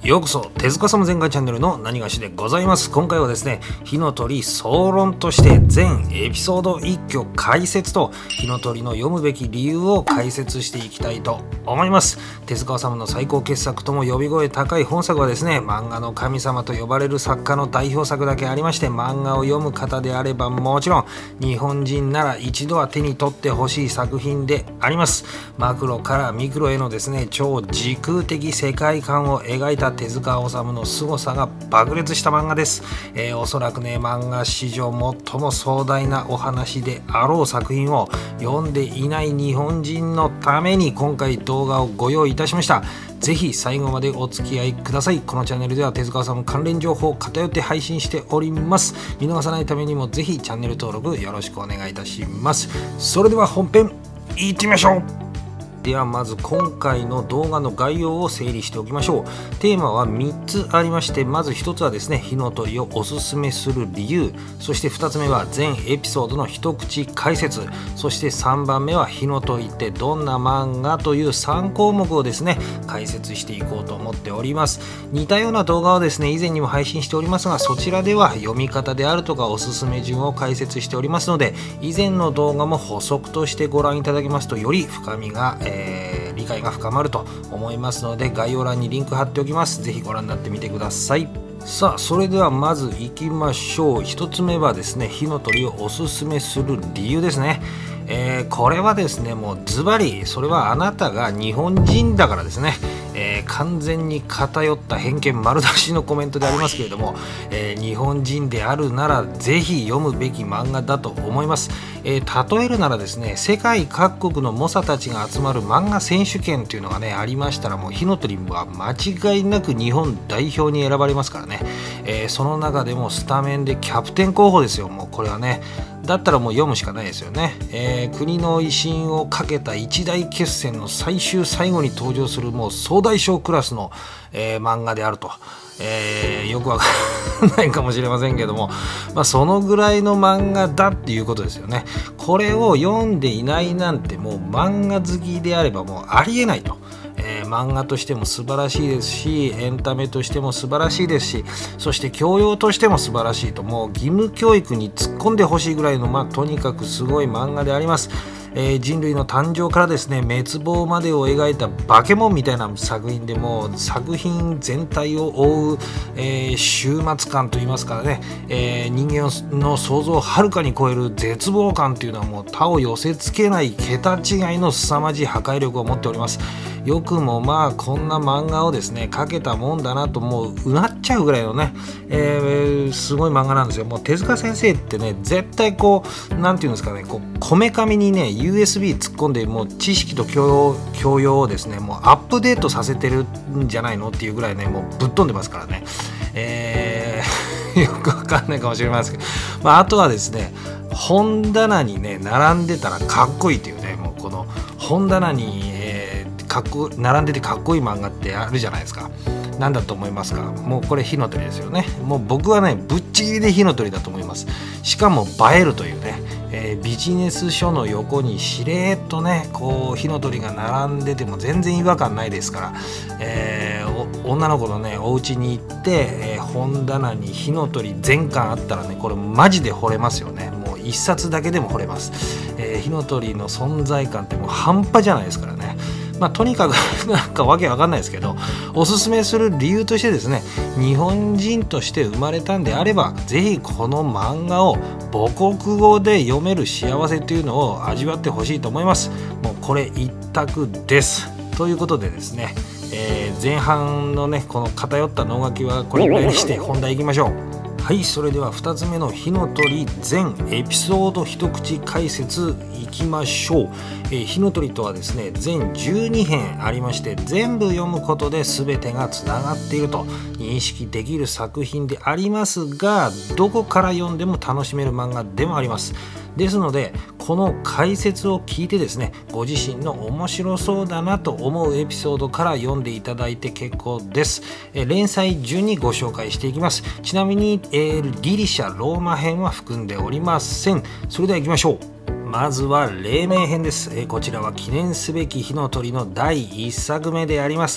ようこそ手塚サム全開チャンネルの何がしでございます。今回はですね、火の鳥総論として全エピソード一挙解説と火の鳥の読むべき理由を解説していきたいと思います。手塚治虫の最高傑作とも呼び声高い本作はですね、漫画の神様と呼ばれる作家の代表作だけありまして、漫画を読む方であればもちろん日本人なら一度は手に取ってほしい作品であります。マクロからミクロへのですね、超時空的世界観を描いた手塚治虫の凄さが爆裂した漫画です。おそらくね、漫画史上最も壮大なお話であろう作品を読んでいない日本人のために今回動画をご用意いたしました。ぜひ最後までお付き合いください。このチャンネルでは手塚治虫関連情報を偏って配信しております。見逃さないためにもぜひチャンネル登録よろしくお願いいたします。それでは本編いってみましょう。ではまず今回の動画の概要を整理しておきましょう。テーマは3つありまして、まず1つはですね、火の鳥をおすすめする理由、そして2つ目は全エピソードの一口解説、そして3番目は火の鳥ってどんな漫画という3項目をですね、解説していこうと思っております。似たような動画をですね、以前にも配信しておりますが、そちらでは読み方であるとかおすすめ順を解説しておりますので、以前の動画も補足としてご覧いただけますとより深みが、理解が深まると思いますので、概要欄にリンク貼っておきます。ぜひご覧になってみてください。さあ、それではまずいきましょう。1つ目はですね、火の鳥をおすすめする理由ですね。これはですね、もうズバリそれはあなたが日本人だからですね。完全に偏った偏見丸出しのコメントでありますけれども、日本人であるならぜひ読むべき漫画だと思います。例えるならですね、世界各国の猛者たちが集まる漫画選手権というのがねありましたら、もう火の鳥は間違いなく日本代表に選ばれますからね。その中でもスタメンでキャプテン候補ですよ。もうこれはね、だったらもう読むしかないですよね。国の威信をかけた一大決戦の最終最後に登場するもう総大将クラスの、漫画であると。よくわからないかもしれませんけども、そのぐらいの漫画だっていうことですよね。これを読んでいないなんてもう漫画好きであればもうありえないと。漫画としても素晴らしいですし、エンタメとしても素晴らしいですし、そして教養としても素晴らしいと、もう義務教育に突っ込んでほしいぐらいの、とにかくすごい漫画であります。人類の誕生からですね、滅亡までを描いたバケモンみたいな作品で、もう作品全体を覆う、終末感といいますからね、人間の想像をはるかに超える絶望感というのはもう他を寄せ付けない桁違いの凄まじい破壊力を持っております。よくもこんな漫画をですね描けたもんだなともうなっちゃうぐらいのね、すごい漫画なんですよ。もう手塚先生ってね、絶対こうなんていうんですかね、こめかみにね USB 突っ込んで、もう知識と教養をですねもうアップデートさせてるんじゃないのっていうぐらいね、もうぶっ飛んでますからね。よくわかんないかもしれませんけど、あとはですね、本棚にね並んでたらかっこいいというね、もうこの本棚に、並んでてかっこいい漫画ってあるじゃないですか。何だと思いますか？もうこれ火の鳥ですよね。もう僕はねぶっちぎりで火の鳥だと思います。しかも映えるというね、ビジネス書の横にしれーっとねこう火の鳥が並んでても全然違和感ないですから、女の子のねお家に行って、本棚に火の鳥全巻あったらね、これマジで惚れますよね。もう一冊だけでも惚れます。火の鳥の存在感ってもう半端じゃないですからね。とにかくなんかわけわかんないですけど、おすすめする理由としてですね、日本人として生まれたんであればぜひこの漫画を母国語で読める幸せというのを味わってほしいと思います。もうこれ一択です。ということでですね、前半のねこの偏った脳書きはこれぐらいにして本題いきましょう。はい、それでは2つ目の火の鳥全エピソード一口解説いきましょう。火の鳥とはですね全12編ありまして、全部読むことで全てがつながっていると認識できる作品でありますが、どこから読んでも楽しめる漫画でもあります。ですのでこの解説を聞いてですね、ご自身の面白そうだなと思うエピソードから読んでいただいて結構です。連載順にご紹介していきます。ちなみに、ギリシャローマ編は含んでおりません。それでは行きましょう。まずは黎明編です。こちらは記念すべき火の鳥の第1作目であります。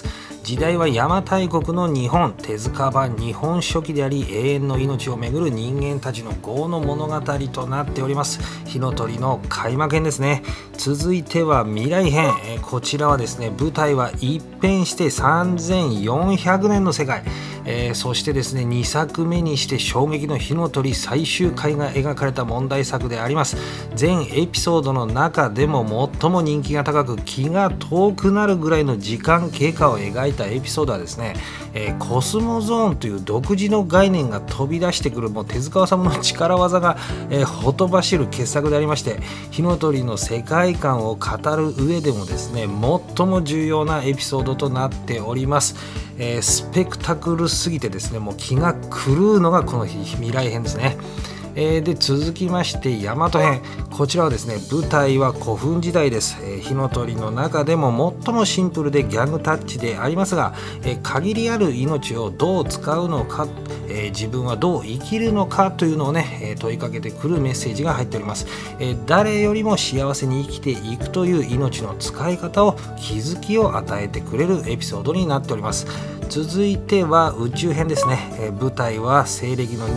時代は邪馬台国の日本、手塚版日本書紀であり、永遠の命をめぐる人間たちの業の物語となっております。火の鳥の開幕編ですね。続いては未来編、こちらはですね、舞台は一変して3400年の世界、そしてですね、2作目にして衝撃の火の鳥最終回が描かれた問題作であります。全エピソードの中でも最も人気が高く、気が遠くなるぐらいの時間経過を描いたエピソードはですね、コスモゾーンという独自の概念が飛び出してくる、もう手塚治虫の力技が、ほとばしる傑作でありまして、火の鳥の世界観を語る上でもですね、最も重要なエピソードとなっております。スペクタクルすぎてですね、もう気が狂うのがこの未来編ですね。で続きまして大和編、こちらはですね、舞台は古墳時代です。火の鳥の中でも最もシンプルでギャグタッチでありますが、限りある命をどう使うのか、自分はどう生きるのかというのをね、問いかけてくるメッセージが入っております。誰よりも幸せに生きていくという命の使い方を、気づきを与えてくれるエピソードになっております。続いては宇宙編ですね。舞台は西暦の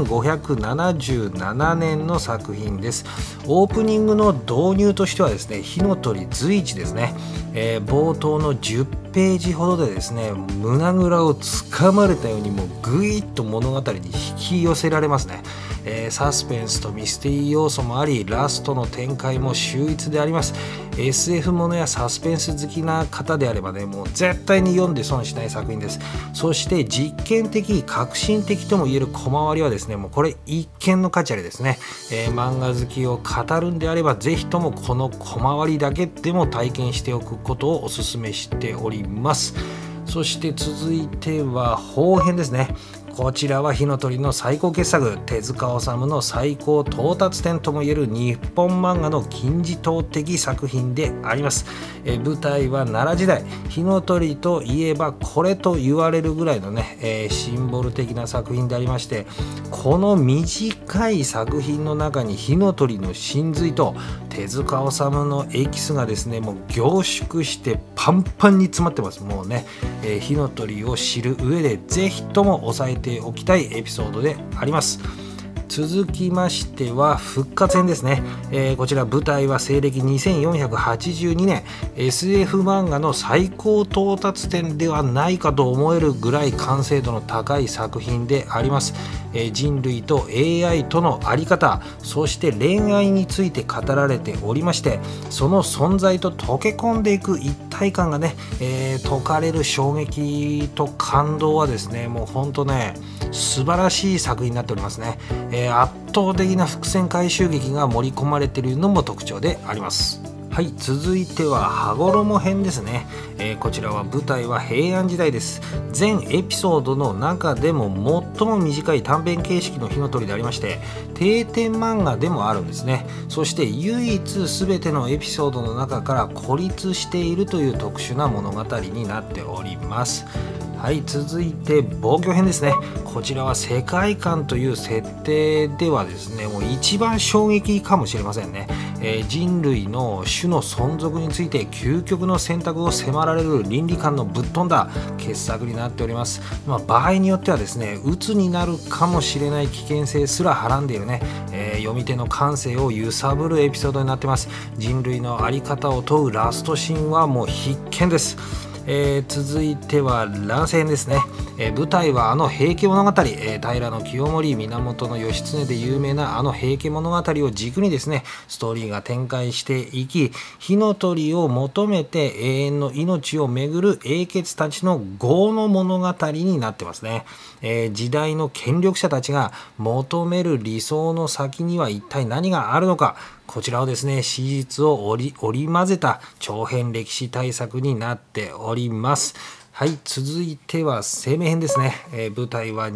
2577年の作品です。オープニングの導入としてはですね、火の鳥随一ですね。冒頭の10ページほどでですね、胸ぐらをつかまれたようにもうぐいっと物語に引き寄せられますね。サスペンスとミステリー要素もあり、ラストの展開も秀逸であります。SF ものやサスペンス好きな方であればね、もう絶対に読んで損しない作品です。そして実験的、革新的ともいえる小回りはですね、もうこれ一見の価値ありですね。漫画好きを語るんであれば、ぜひともこの小回りだけでも体験しておくことをお勧めしております。そして続いては後編ですね。こちらは火の鳥の最高傑作、手塚治虫の最高到達点ともいえる日本漫画の金字塔的作品であります。舞台は奈良時代、火の鳥といえばこれと言われるぐらいのね、シンボル的な作品でありまして、この短い作品の中に火の鳥の真髄と手塚治虫のエキスがですね、もう凝縮してパンパンに詰まってます。もうね、火の鳥を知る上でぜひとも押さえておきたいエピソードであります。続きましては復活編ですね。こちら舞台は西暦2482年、 SF 漫画の最高到達点ではないかと思えるぐらい完成度の高い作品であります。人類と AI との在り方、そして恋愛について語られておりまして、その存在と溶け込んでいく一体感がね、解かれる衝撃と感動はですね、もうほんとね、素晴らしい作品になっておりますね。圧倒的な伏線回収劇が盛り込まれているのも特徴であります。はい、続いては羽衣編ですね。こちらは舞台は平安時代です。全エピソードの中でも最も短い短編形式の火の鳥でありまして、定点漫画でもあるんですね。そして唯一全てのエピソードの中から孤立しているという特殊な物語になっております。はい、続いて防御編ですね。こちらは世界観という設定ではですね、もう一番衝撃かもしれませんね。人類の種の存続について究極の選択を迫られる倫理観のぶっ飛んだ傑作になっております。場合によってはですね、鬱になるかもしれない危険性すらはらんでいるね、読み手の感性を揺さぶるエピソードになっています。人類の在り方を問うラストシーンはもう必見です。続いては乱世編ですね。舞台はあの平家物語、平清盛、源義経で有名なあの平家物語を軸にですね、ストーリーが展開していき、火の鳥を求めて永遠の命をめぐる英傑たちの業の物語になってますね。時代の権力者たちが求める理想の先には一体何があるのか、こちらをですね、史実を織り交ぜた長編歴史大作になっております。はい、続いては生命編ですね。舞台は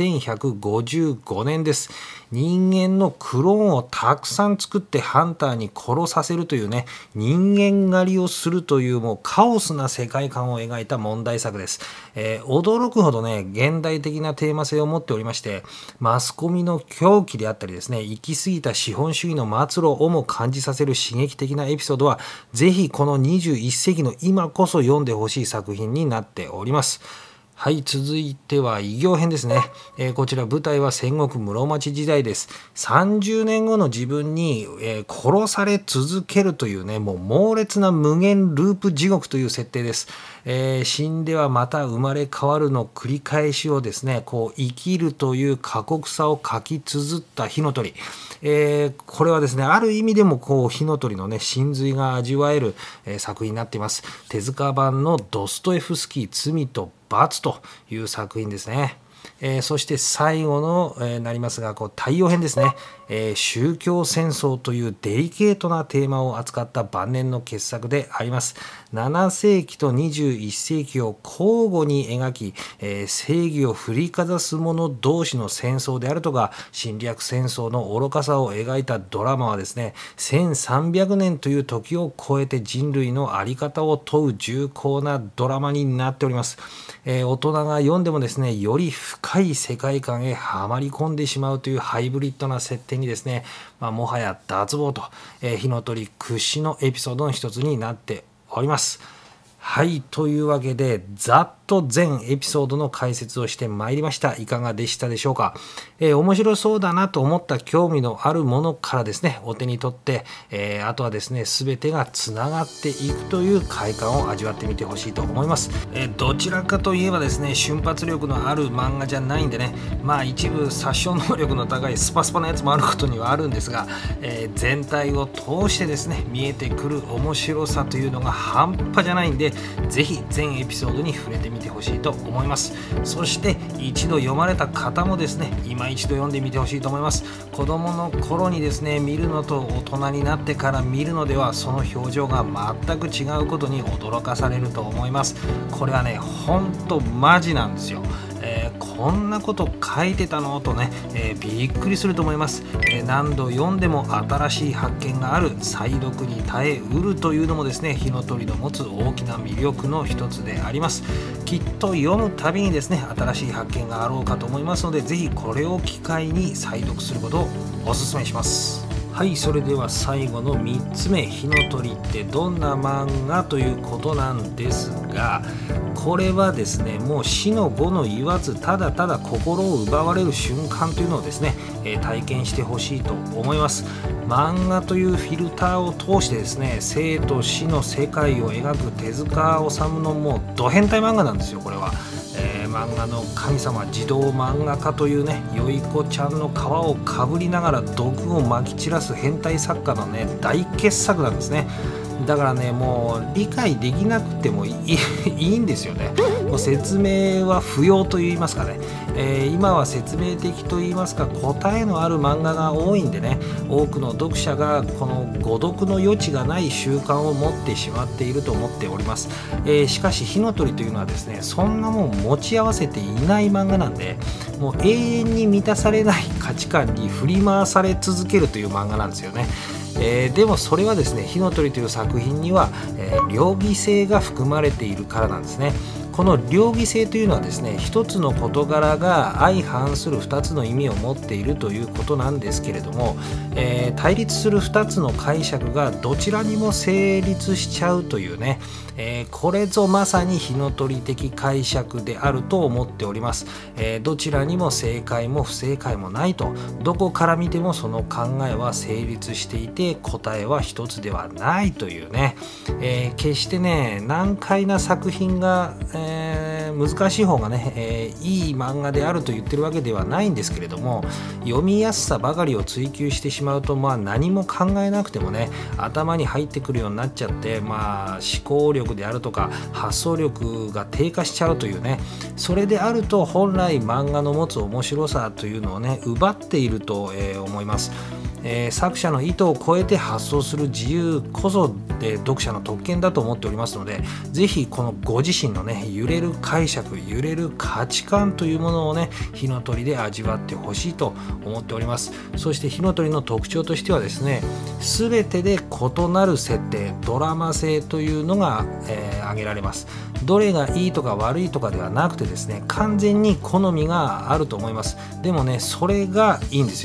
2155年です。人間のクローンをたくさん作ってハンターに殺させるというね、人間狩りをするというもうカオスな世界観を描いた問題作です。驚くほどね、現代的なテーマ性を持っておりまして、マスコミの狂気であったりですね、行き過ぎた資本主義の末路をも感じさせる刺激的なエピソードは、ぜひこの21世紀の今こそ読んでほしい作品になってっております。はい、続いては異形編ですね。こちら舞台は戦国室町時代です。30年後の自分に、殺され続けるというね、もう猛烈な無限ループ地獄という設定です。死んではまた生まれ変わるの繰り返しをですね、こう生きるという過酷さを書き綴った火の鳥。これはですね、ある意味でもこう火の鳥のね、神髄が味わえる、作品になっています。手塚版のドストエフスキー罪と罰という作品ですね。そして最後の、なりますが、こう太陽編ですね。宗教戦争というデリケートなテーマを扱った晩年の傑作であります。7世紀と21世紀を交互に描き、正義を振りかざす者同士の戦争であるとか侵略戦争の愚かさを描いたドラマはですね、1300年という時を超えて人類の在り方を問う重厚なドラマになっております。大人が読んでもですね、より深い世界観へはまり込んでしまうというハイブリッドな設定にですね、もはや脱帽と、火の鳥屈指のエピソードの一つになっております。はい、というわけでざっと全エピソードの解説をしてまいりました。いかがでしたでしょうか。面白そうだなと思った興味のあるものからですね、お手に取って、あとはですね、全てがつながっていくという快感を味わってみてほしいと思います。どちらかといえばですね、瞬発力のある漫画じゃないんでね、一部殺傷能力の高いスパスパなやつもあることにはあるんですが、全体を通してですね、見えてくる面白さというのが半端じゃないんで、ぜひ全エピソードに触れてみてほしいと思います。そして一度読まれた方もですね、今一度読んでみてほしいと思います。子供の頃にですね、見るのと大人になってから見るのでは、その表情が全く違うことに驚かされると思います。これはね、ほんとマジなんですよ。こんなこと書いてたのとね、びっくりすると思います。何度読んでも新しい発見がある、再読に耐えうるというのもですね、火の鳥の持つ大きな魅力の一つであります。きっと読むたびにですね、新しい発見があろうかと思いますので、ぜひこれを機会に再読することをお勧めします。はい、それでは最後の3つ目、火の鳥ってどんな漫画ということなんですが、これはですね、もう死の5の言わず、ただただ心を奪われる瞬間というのをですね、体験してほしいと思います。漫画というフィルターを通してですね、生と死の世界を描く手塚治虫のもうド変態漫画なんですよ、これは。漫画の神様、児童漫画家というね、よい子ちゃんの皮をかぶりながら毒をまき散らす変態作家のね、大傑作なんですね。だからね、もう理解できなくてもいいんですよね。もう説明は不要と言いますかね、今は説明的と言いますか、答えのある漫画が多いんでね、多くの読者がこの誤読の余地がない習慣を持ってしまっていると思っております。しかし火の鳥というのはですね、そんなもん持ち合わせていない漫画なんで、もう永遠に満たされない価値観に振り回され続けるという漫画なんですよね。でもそれはですね、火の鳥という作品には、両義性が含まれているからなんですね。この両義性というのはですね、一つの事柄が相反する2つの意味を持っているということなんですけれども、対立する2つの解釈がどちらにも成立しちゃうというね、これぞまさに火の鳥的解釈であると思っております。どちらにも正解も不正解もないと、どこから見てもその考えは成立していて、答えは一つではないというね、決してね、難解な作品が、難しい方がね、いい漫画であると言ってるわけではないんですけれども、読みやすさばかりを追求してしまうと、何も考えなくてもね、頭に入ってくるようになっちゃって、思考力であるとか発想力が低下しちゃうというね、それであると本来漫画の持つ面白さというのをね、奪っていると、思います。作者の意図を超えて発想する自由こそ、読者の特権だと思っておりますので、ぜひこのご自身のね、揺れる解釈、揺れる価値観というものをね、火の鳥で味わってほしいと思っております。そして火の鳥の特徴としてはですね、全てで異なる設定、ドラマ性というのが、挙げられます。どれがいいとか悪いとかではなくてですね、完全に好みがあると思います。でもね、それがいいんですよ。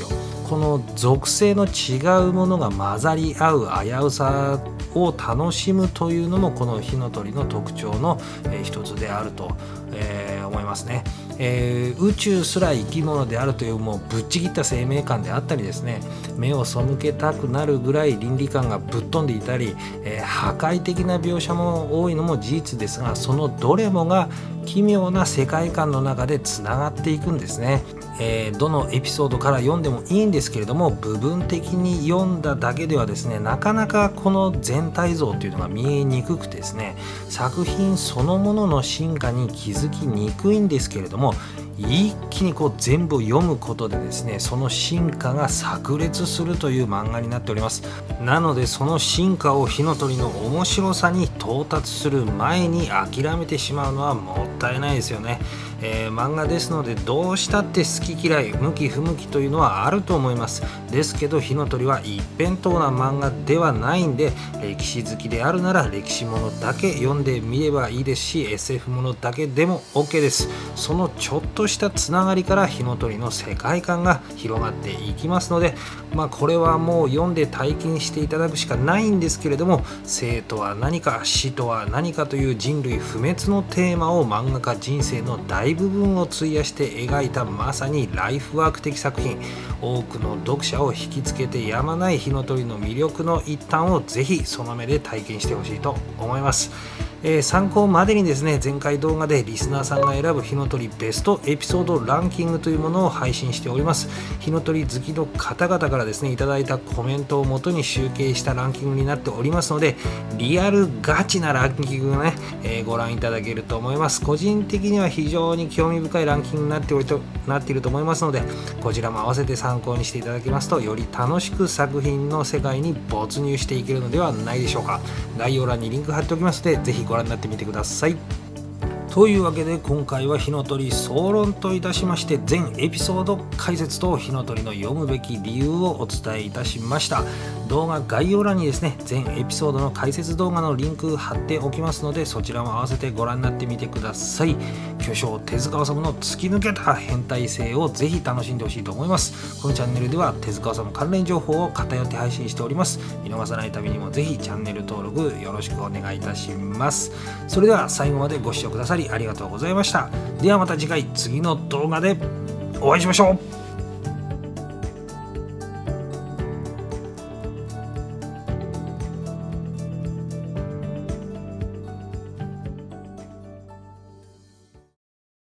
この属性の違うものが混ざり合う危うさを楽しむというのもこの火の鳥の特徴の一つであると思いますね。宇宙すら生き物であるというもうぶっちぎった生命感であったりですね、目を背けたくなるぐらい倫理観がぶっ飛んでいたり、破壊的な描写も多いのも事実ですが、そのどれもが奇妙な世界観の中でつながっていくんですね。どのエピソードから読んでもいいんですけれども、部分的に読んだだけではですね、なかなかこの全体像というのが見えにくくてですね、作品そのものの進化に気づきにくいんですけれども、一気に全部読むことでですね、その進化が炸裂するという漫画になっております。なのでその進化を火の鳥の面白さに到達する前に諦めてしまうのはもったいないですよね。漫画ですのでどうしたって好き嫌い向き不向きというのはあると思います。ですけど火の鳥は一辺倒な漫画ではないんで、歴史好きであるなら歴史ものだけ読んでみればいいですし、 SF ものだけでも OK です。そのちょっとしたつながりから火の鳥の世界観が広がっていきますので、これはもう読んで体験していただくしかないんですけれども、生とは何か死とは何かという人類不滅のテーマを漫画家人生の大部分を費やして描いたまさにライフワーク的作品、多くの読者を引きつけてやまない火の鳥の魅力の一端をぜひその目で体験してほしいと思います。参考までにですね、前回動画でリスナーさんが選ぶ火の鳥ベストエピソードランキングというものを配信しております。火の鳥好きの方々からですねいただいたコメントをもとに集計したランキングになっておりますので、リアルガチなランキングをね、ご覧いただけると思います。個人的には非常に興味深いランキングになっていると思いますので、こちらも合わせて参考にしていただけますと、より楽しく作品の世界に没入していけるのではないでしょうか。概要欄にリンク貼っておきますので、ぜひご覧になってみてください。というわけで今回は火の鳥総論といたしまして、全エピソード解説と火の鳥の読むべき理由をお伝えいたしました。動画概要欄にですね全エピソードの解説動画のリンク貼っておきますので、そちらも合わせてご覧になってみてください。巨匠手塚治虫の突き抜けた変態性をぜひ楽しんでほしいと思います。このチャンネルでは手塚治虫関連情報を偏って配信しております。見逃さないためにもぜひチャンネル登録よろしくお願いいたします。それでは最後までご視聴くださりありがとうございました。ではまた次回次の動画でお会いしましょう。